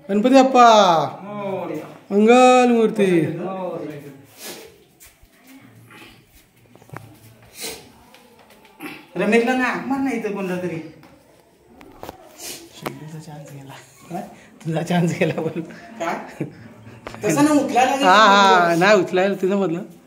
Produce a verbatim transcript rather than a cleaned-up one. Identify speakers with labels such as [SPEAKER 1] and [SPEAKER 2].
[SPEAKER 1] गणपती बाप्पा मंगल मूर्ती.
[SPEAKER 2] रमेशला ना मग नाही तर कोणता तरी
[SPEAKER 1] तुझा चान्स गेला. तुझा चान्स गेला बोल.
[SPEAKER 2] काय तसं ना उचलायला
[SPEAKER 1] हा हा नाही उचलायला तिथं मधलं